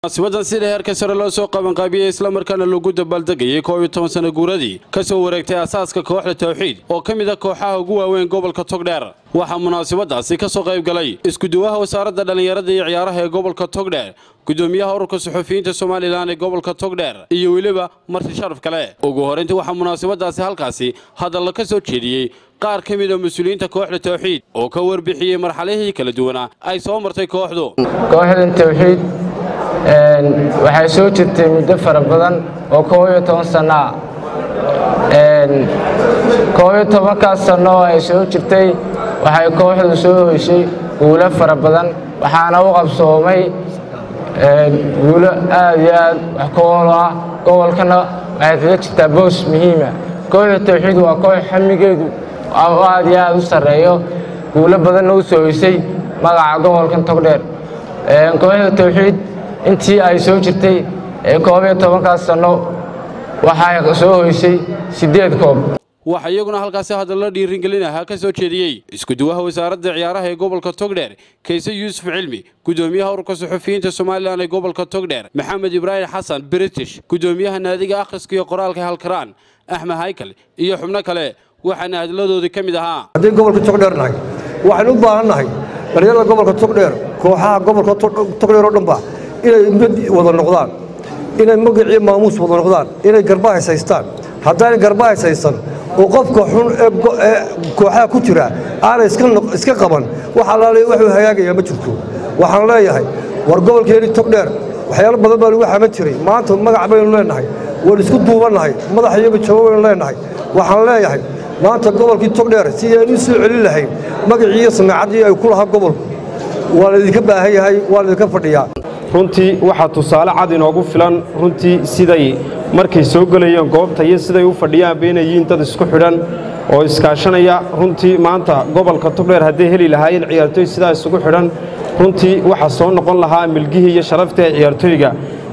munaasabaddan sida heerka sare loo soo qabanqaabiyay isla markaana lagu dabaaldegayay 12 sano guuradii ka soo wareegtay asaaska kooxda Tawxiid oo kamid ah kooxaha ugu waaweyn gobolka Togdheer waxa munaasabadaasi ka soo qayb galay isku duwaha wasaaradda dhalinyarada iyo ciyaaraha ee gobolka Togdheer gudoomiyaha ururka suxufiyiinta Soomaaliland ee gobolka Togdheer iyo waliba marti sharaf kale ugu horeyntii waxa munaasabadaasi halkaasi hadal ka soo jeediyay qaar kamid ah mas'uuliyiinta kooxda Tawxiid oo ka warbixiyay marxaladii kala duwan ay soo martay kooxdu kooxda Tawxiid waxay soo jirtay muddo fara badan oo 12 sano sano ay soo jirtay waxay kooxdu soo heshay guulo fara badan waxaana u qabsoomay guulo aad iyo aad wax ku ool ah gobolkana waxay kaga jirtaa boos muhiim ah kooxda Tawxiid waa koox xamigeedu aad iyo aad u sareeyo guulo badan oo soo heshay magaca gobolka Togdheer kooxda Tawxiid intii ay soo jirtay 12 sano waxay soo heshay 8 koob waxa iyaguna halkaas hadal la dhiirigelinaha ka soo jeediyay isku duwaha wasaaradda ciyaaraha ee gobolka Togdheer Kayse Yuusuf Cilmi gudoomiyaha ururka suxufiyiinta Soomaaliland ee gobolka Togdheer Maxamed Ibrahim Xasan British gudoomiyaha naadiga akhriska iyo qoraalka Halkaraan Axmed Haykal iyo xubno kale waxaana hadaladoodii kamid ahaa hadii gobolka Togdheer nahay waxaan u baahanahay dhalinyarada gobolka Togdheer kooxaha gobolka Togdheer oo dhanba inay wada noqdaan inay magaciyo maamuus wada noqdaan inay garbaha haystaan haddii garbaha haystaan oo qofka xun ee kooxaha ku jira aan iska qaban waxa la leeyahay wuxuu hagaagaya ma jirto waxaan leeyahay war gobolkeeni Togdheer waxyaalo badan baa lagu xaman jiray maanta magac baynu leenahay war isku duubanahay madaxayaba jawaab leenahay waxaan leeyahay maanta gobolkii Togdheer si ay u soo celin lahayn magaciyo sumcadii ay ku lahaa gobolku waa la idinka baahan yahay waa la idinka fadhiyaa runtii waxa tusaale cad inoogu filan runtii siday markay soo galayeen goobta iyo siday u fadhiyaan beenayiin dad isku xidhan oo iskaashanaya runtii maanta gobolka Togdheer haddii heli lahaayeen ciyaartoy sidaa isugu xidhan runtii waxa soo noqon lahaa milgihii iyo sharafta ciyaartoyga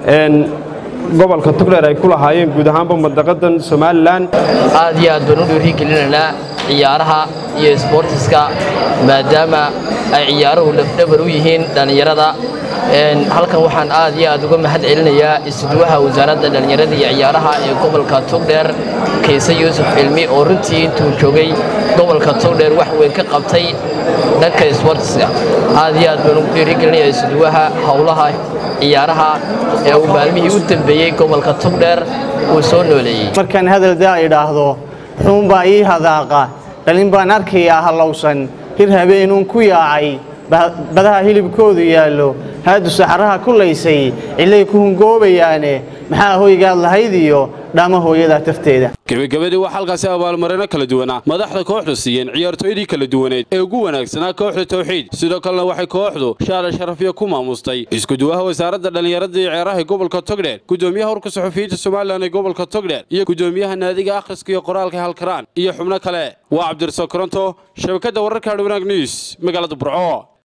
gobolka Togdheer ay ku lahaayeen guud ahaanba madaqadan Soomaaliland aad iyo aad baan u dhiirigelinayna ciyaaraha iyo sportiska maadaama ay ciyaaruhu lafdhabar u yihiin dhalinyarada halkan waxaan aad iyo aad uga mahad celinayaa isduwaha wasaaradda dhalinyarada iyo ciyaaraha ee gobolka Togdheer Kayse Yuusuf Cilmi oo runtii intuu joogay gobolka Togdheer wax weyn ka qabtay dhanka sportiska aad iyo aad baan ugu dhiirigelinayaa isduwaha hawlaha ciyaaraha ee uu maalmihii u dambeeyay gobolka Togdheer uu soo nooleeyay markaan hadal daa idhaahdo xun baa ii hadaaqa dhalin baan arkayaa halowsan hir habeenun ku yaacay badaha hilibkoodu yaalo haadu saxaraha kuleysay ilay ku hungoobayaane maxaa hooygaad lahayd iyo dhama hooyada tafteeda gabagabadii waxa halkaas abaalmarino kala duwan madaxda kooxdu siiyeen ciyaartoydii kala duwaneed ee ugu wanaagsanaa kooxda Tawxiid sidoo kale waxay kooxdu shaala sharafiyo ku maamustay isku duwaha wasaaradda dhalinyarada iyo ciyaaraha ee gobolka Togdheer gudoomiyaha ururka suxufiyiinta Soomaaliland ee gobolka Togdheer iyo gudoomiyaha naadiga akhriska iyo qoraalka Halkaraan iyo xubno kale waa Cabdirasaaq Koronto shabakada wararka Wanaag News magaalada Burco